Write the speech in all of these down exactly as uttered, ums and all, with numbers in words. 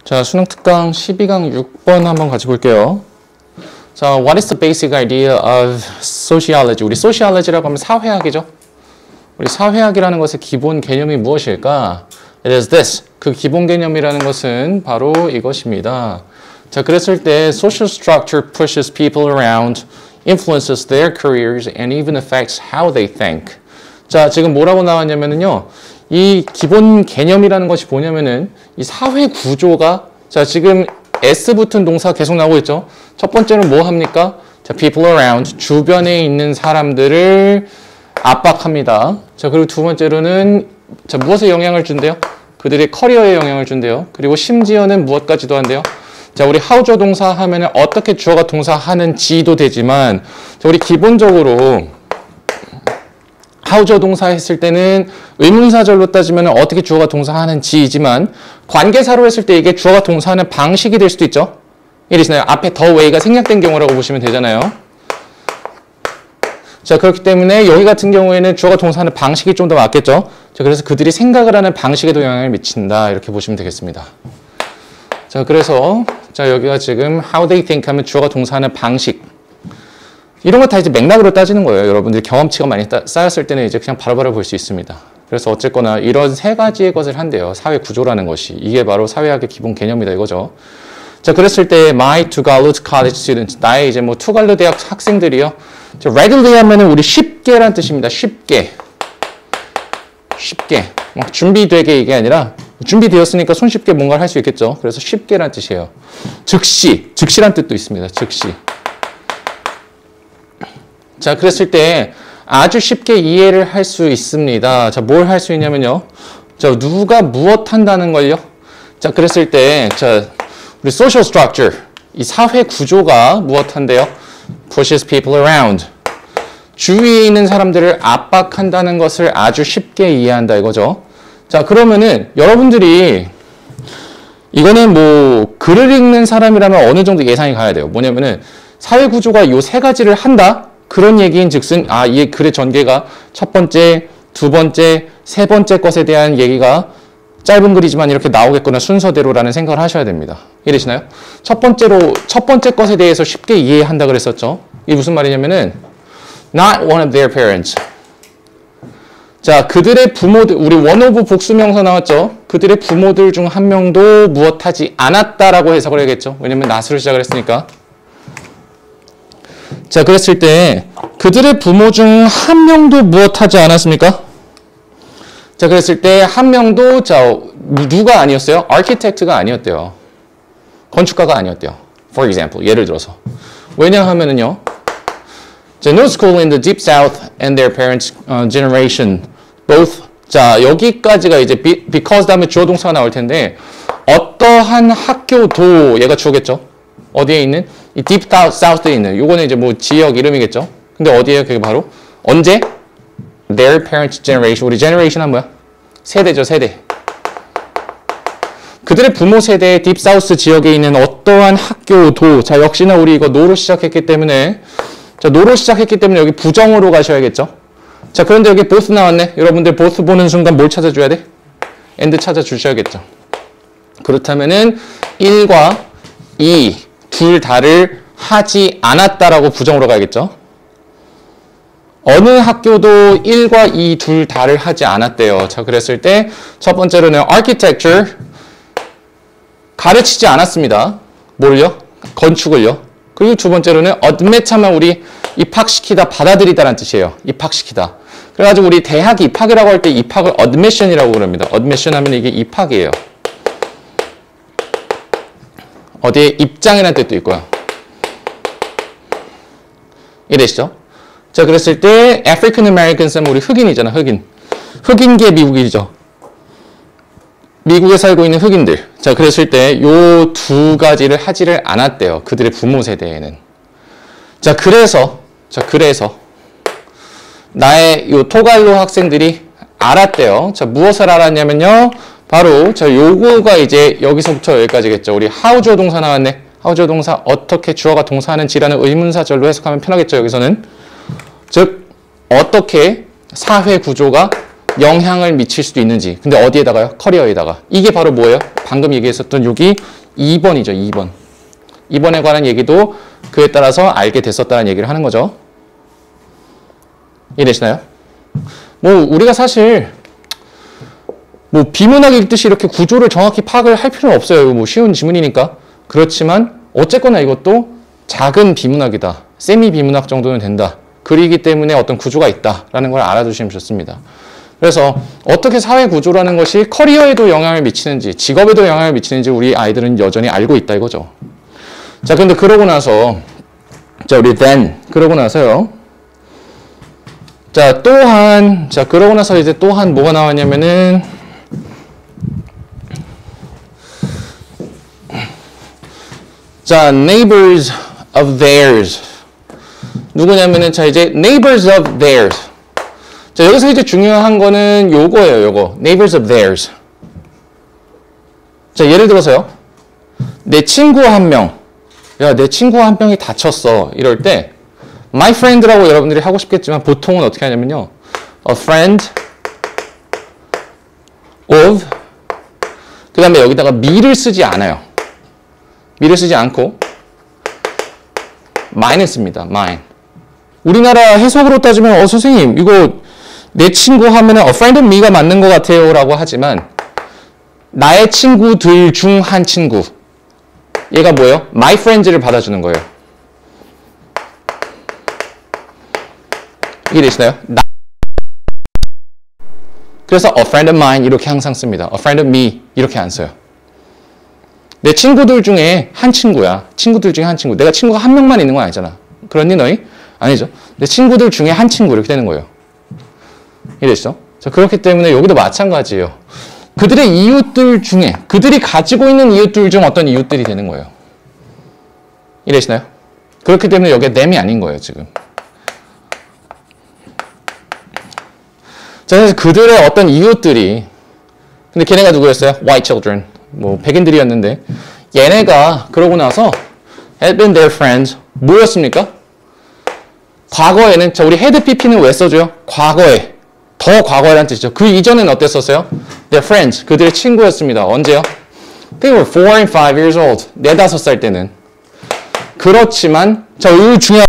자, 수능 특강 십이 강 육 번 한번 같이 볼게요. 자, what is the basic idea of sociology? 우리 sociology라고 하면 사회학이죠. 우리 사회학이라는 것의 기본 개념이 무엇일까? It is this. 그 기본 개념이라는 것은 바로 이것입니다. 자, 그랬을 때 social structure pushes people around, influences their careers, and even affects how they think. 자, 지금 뭐라고 나왔냐면요. 이 기본 개념이라는 것이 뭐냐면은 이 사회 구조가 자, 지금 S 붙은 동사 계속 나오고 있죠. 첫 번째는 뭐 합니까? 자, people around, 주변에 있는 사람들을 압박합니다. 자, 그리고 두 번째로는 자, 무엇에 영향을 준대요? 그들의 커리어에 영향을 준대요. 그리고 심지어는 무엇까지도 한대요? 자, 우리 하우저 동사 하면은 어떻게 주어가 동사하는지도 되지만 자, 우리 기본적으로 하우저 동사 했을 때는 의문사절로 따지면 어떻게 주어가 동사하는지이지만 관계사로 했을 때 이게 주어가 동사하는 방식이 될 수도 있죠. 이러시나요? 앞에 the way가 생략된 경우라고 보시면 되잖아요. 자, 그렇기 때문에 여기 같은 경우에는 주어가 동사하는 방식이 좀 더 맞겠죠. 자, 그래서 그들이 생각을 하는 방식에도 영향을 미친다. 이렇게 보시면 되겠습니다. 자, 그래서 자, 여기가 지금 how they think 하면 주어가 동사하는 방식. 이런 거 다 이제 맥락으로 따지는 거예요. 여러분들이 경험치가 많이 따, 쌓였을 때는 이제 그냥 바로바로 볼 수 있습니다. 그래서 어쨌거나 이런 세 가지의 것을 한대요. 사회 구조라는 것이. 이게 바로 사회학의 기본 개념이다 이거죠. 자, 그랬을 때 my Tugalud college students. 나의 이제 뭐 투갈루 대학 학생들이요. 자, readily 하면은 우리 쉽게란 뜻입니다. 쉽게. 쉽게. 막 준비되게 이게 아니라 준비되었으니까 손쉽게 뭔가를 할 수 있겠죠. 그래서 쉽게란 뜻이에요. 즉시. 즉시란 뜻도 있습니다. 즉시. 자, 그랬을 때 아주 쉽게 이해를 할 수 있습니다. 자, 뭘 할 수 있냐면요. 자, 누가 무엇 한다는 걸요. 자, 그랬을 때 자, 우리 social structure, 이 사회 구조가 무엇 한대요? pushes people around. 주위에 있는 사람들을 압박한다는 것을 아주 쉽게 이해한다 이거죠. 자, 그러면은 여러분들이 이거는 뭐 글을 읽는 사람이라면 어느 정도 예상이 가야 돼요. 뭐냐면은 사회 구조가 요 세 가지를 한다? 그런 얘기인 즉슨 아, 이 글의 전개가 첫 번째, 두 번째, 세 번째 것에 대한 얘기가 짧은 글이지만 이렇게 나오겠구나 순서대로라는 생각을 하셔야 됩니다. 이해되시나요? 첫 번째로 첫 번째 것에 대해서 쉽게 이해한다 그랬었죠. 이게 무슨 말이냐면은 not one of their parents. 자, 그들의 부모들, 우리 one of 복수명사 나왔죠. 그들의 부모들 중 한 명도 무엇하지 않았다라고 해석을 해야겠죠. 왜냐면 not으로 시작을 했으니까. 자, 그랬을 때 그들의 부모 중 한 명도 무엇하지 않았습니까? 자, 그랬을 때 한 명도 자, 누가 아니었어요? architect가 아니었대요. 건축가가 아니었대요. For example, 예를 들어서. 왜냐하면은요. 자, no school in the deep south and their parents' uh, generation both. 자, 여기까지가 이제 be, because 다음에 주어 동사가 나올 텐데 어떠한 학교도 얘가 주어겠죠. 어디에 있는? 이 deep south에 있는. 요거는 이제 뭐 지역 이름이겠죠. 근데 어디에요? 그게 바로 언제? Their parents' generation. 우리 generation 은 뭐야? 세대죠, 세대. 그들의 부모 세대의 deep south 지역에 있는 어떠한 학교도 자, 역시나 우리 이거 no로 시작했기 때문에 자, no로 시작했기 때문에 여기 부정으로 가셔야겠죠. 자, 그런데 여기 both 나왔네. 여러분들 both 보는 순간 뭘 찾아줘야 돼? and 찾아주셔야겠죠. 그렇다면은 일과 이 둘 다를 하지 않았다라고 부정으로 가야겠죠. 어느 학교도 일과 이 둘 다를 하지 않았대요. 자, 그랬을 때 첫 번째로는 architecture 가르치지 않았습니다. 뭘요? 건축을요. 그리고 두 번째로는 admit 하면 우리 입학시키다, 받아들이다라는 뜻이에요. 입학시키다. 그래가지고 우리 대학 입학이라고 할 때 입학을 admission이라고 그럽니다. admission 하면 이게 입학이에요. 어디에 입장이라는 뜻도 있고요. 이해되시죠? 자, 그랬을 때 African Americans 하면 우리 흑인이잖아, 흑인. 흑인계 미국이죠. 미국에 살고 있는 흑인들. 자, 그랬을 때 요 두 가지를 하지를 않았대요. 그들의 부모 세대에는. 자, 그래서 자, 그래서 나의 요 토갈로 학생들이 알았대요. 자, 무엇을 알았냐면요. 바로 자, 요거가 이제 여기서부터 여기까지겠죠. 우리 하우저 동사 나왔네. 하우저 동사 어떻게 주어가 동사하는지라는 의문사절로 해석하면 편하겠죠. 여기서는 즉 어떻게 사회 구조가 영향을 미칠 수도 있는지. 근데 어디에다가요? 커리어에다가. 이게 바로 뭐예요? 방금 얘기했었던 여기 이 번이죠. 이 번. 이 번에 관한 얘기도 그에 따라서 알게 됐었다는 얘기를 하는 거죠. 이해되시나요? 뭐 우리가 사실 뭐 비문학 읽듯이 이렇게 구조를 정확히 파악을 할 필요는 없어요. 뭐 쉬운 지문이니까. 그렇지만 어쨌거나 이것도 작은 비문학이다. 세미 비문학 정도는 된다. 글이기 때문에 어떤 구조가 있다라는 걸 알아두시면 좋습니다. 그래서 어떻게 사회 구조라는 것이 커리어에도 영향을 미치는지 직업에도 영향을 미치는지 우리 아이들은 여전히 알고 있다 이거죠. 자, 근데 그러고 나서 자, 우리 then 그러고 나서요. 자, 또한 자, 그러고 나서 이제 또한 뭐가 나왔냐면은 자, neighbors of theirs. 누구냐면은 자, 이제 neighbors of theirs. 자, 여기서 이제 중요한 거는 요거예요, 요거. neighbors of theirs. 자, 예를 들어서요. 내 친구 한 명. 야, 내 친구 한 명이 다쳤어. 이럴 때 my friend라고 여러분들이 하고 싶겠지만 보통은 어떻게 하냐면요. a friend of 그 다음에 여기다가 me를 쓰지 않아요. me를 쓰지 않고 mine을 씁니다. mine. 우리나라 해석으로 따지면 어 선생님 이거 내 친구 하면은 a friend of me가 맞는 것 같아요 라고 하지만 나의 친구들 중 한 친구 얘가 뭐예요? my friends를 받아주는 거예요. 이해되시나요? 나... 그래서 a friend of mine 이렇게 항상 씁니다. a friend of me 이렇게 안 써요. 내 친구들 중에 한 친구야. 친구들 중에 한 친구. 내가 친구가 한 명만 있는 건 아니잖아. 그렇니 너희? 아니죠. 내 친구들 중에 한 친구 이렇게 되는 거예요. 이해되시죠? 자, 그렇기 때문에 여기도 마찬가지예요. 그들의 이웃들 중에 그들이 가지고 있는 이웃들 중 어떤 이웃들이 되는 거예요. 이해되시나요? 그렇기 때문에 여기에 them이 아닌 거예요. 지금. 자, 그래서 그들의 어떤 이웃들이 근데 걔네가 누구였어요? white children. 뭐 백인들이었는데 얘네가 그러고 나서 had been their friends 뭐였습니까? 과거에는 자 우리 had pp는 왜 써줘요? 과거에 더 과거에란 뜻이죠. 그 이전에는 어땠었어요? Their friends 그들의 친구였습니다. 언제요? They were four and five years old 네 다섯 살 때는 그렇지만 자 이 중요한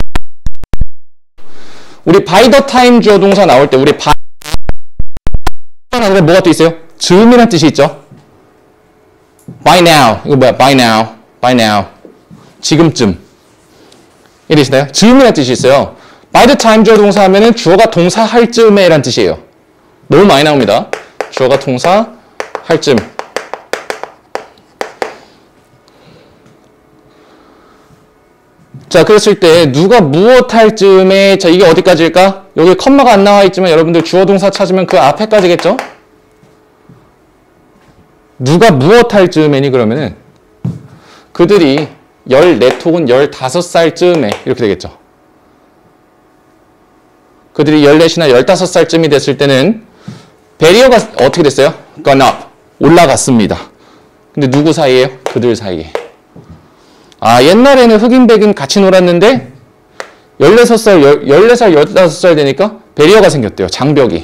우리 by the time 주어 동사 나올 때 우리 by 뭐가 또 있어요? 즈음이란 뜻이 있죠. by now 이거 뭐야? by now, by now 지금쯤 이해되시나요? 즈음이란 뜻이 있어요. by the time 주어 동사 하면은 주어가 동사 할 즈음에 란 뜻이에요. 너무 많이 나옵니다. 주어가 동사 할 즈음. 자, 그랬을 때 누가 무엇 할 즈음에 자 이게 어디까지일까? 여기 컴마가 안 나와 있지만 여러분들 주어 동사 찾으면 그 앞에까지겠죠? 누가 무엇 할 즈음에니 그러면은 그들이 열네 혹은 열다섯 살 즈음에 이렇게 되겠죠. 그들이 열넷이나 열다섯 살쯤이 됐을 때는 베리어가 어떻게 됐어요? gone up. 올라갔습니다. 근데 누구 사이에요? 그들 사이에. 아, 옛날에는 흑인 백인 같이 놀았는데 열여섯 살, 열네 살, 열다섯 살 되니까 베리어가 생겼대요. 장벽이.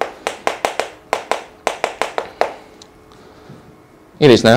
이해되시나요?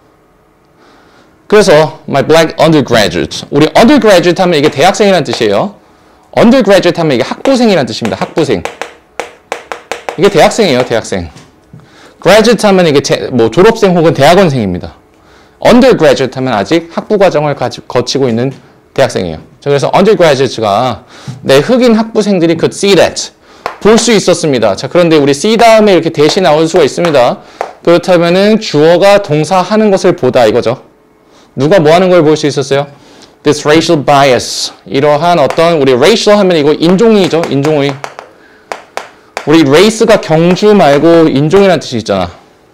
그래서 my black undergraduate. 우리 undergraduate 하면 이게 대학생이라는 뜻이에요. undergraduate 하면 이게 학부생이라는 뜻입니다. 학부생. 이게 대학생이에요. 대학생. graduate 하면 이게 제, 뭐 졸업생 혹은 대학원생입니다. undergraduate 하면 아직 학부 과정을 가지, 거치고 있는 대학생이에요. 그래서 undergraduate가 내 흑인 학부생들이 could see that. 볼 수 있었습니다. 자, 그런데 우리 see 다음에 이렇게 대시 나올 수가 있습니다. 그렇다면은 주어가 동사 하는 것을 보다 이거죠. 누가 뭐 하는 걸 볼 수 있었어요? This racial bias. 이러한 어떤 우리 racial 하면 이거 인종이죠. 인종의. 우리 race가 경주 말고 인종이라는 뜻이 있잖아.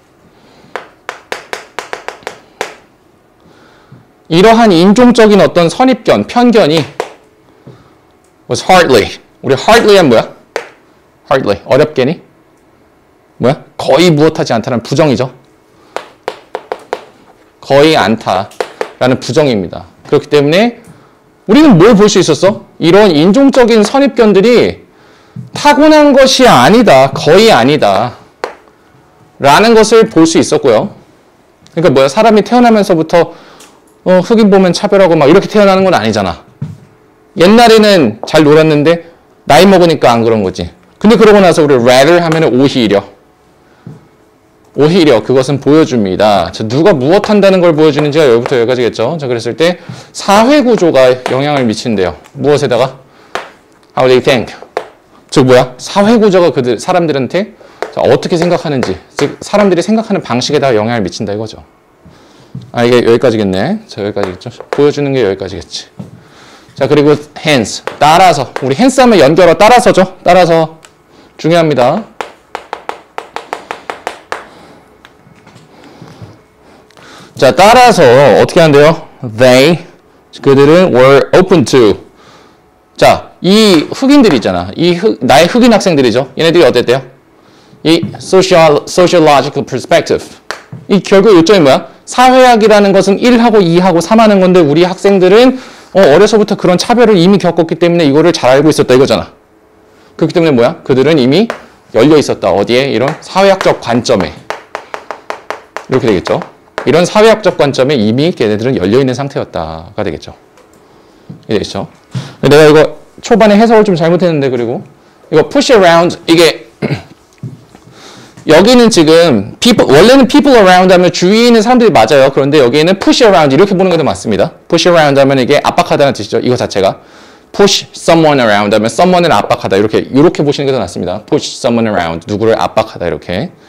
이러한 인종적인 어떤 선입견, 편견이 was hardly. 우리 hardly는 뭐야? hardly. 어렵게니? 뭐야? 거의 무엇하지 않다는 부정이죠. 거의 않다라는 부정입니다. 그렇기 때문에 우리는 뭘 볼 수 있었어? 이런 인종적인 선입견들이 타고난 것이 아니다. 거의 아니다. 라는 것을 볼 수 있었고요. 그러니까 뭐야? 사람이 태어나면서부터 어, 흑인 보면 차별하고 막 이렇게 태어나는 건 아니잖아. 옛날에는 잘 놀았는데 나이 먹으니까 안 그런 거지. 근데 그러고 나서 우리 rather 하면 오히려 오히려 그것은 보여줍니다. 자, 누가 무엇 한다는 걸 보여주는지가 여기부터 여기까지겠죠. 자, 그랬을 때 사회 구조가 영향을 미친대요. 무엇에다가? How they think. 즉 뭐야? 사회 구조가 그들 사람들한테 자, 어떻게 생각하는지, 즉 사람들이 생각하는 방식에다가 영향을 미친다 이거죠. 아, 이게 여기까지겠네. 자, 여기까지겠죠. 보여주는 게 여기까지겠지. 자, 그리고 hence 따라서 우리 hence 하면 연결어 따라서죠. 따라서 중요합니다. 자, 따라서 어떻게 한대요? They 그들은 were open to. 자, 이 흑인들이 있잖아. 이 흑, 나의 흑인 학생들이죠. 얘네들이 어땠대요? 이 social, sociological perspective. 이 결국 요점이 뭐야? 사회학이라는 것은 일하고 이하고 삼하는 건데 우리 학생들은 어, 어려서부터 그런 차별을 이미 겪었기 때문에 이거를 잘 알고 있었다 이거잖아. 그렇기 때문에 뭐야? 그들은 이미 열려 있었다. 어디에? 이런 사회학적 관점에. 이렇게 되겠죠. 이런 사회학적 관점에 이미 걔네들은 열려 있는 상태였다가 되겠죠. 이게 되겠죠. 내가 이거 초반에 해석을 좀 잘못했는데 그리고 이거 push around 이게 여기는 지금 people, 원래는 people around 하면 주위에 있는 사람들이 맞아요. 그런데 여기에는 push around 이렇게 보는 게 더 맞습니다. push around 하면 이게 압박하다는 뜻이죠. 이거 자체가. push someone around 하면 someone을 압박하다 이렇게 이렇게 보시는 게 더 낫습니다. push someone around 누구를 압박하다 이렇게.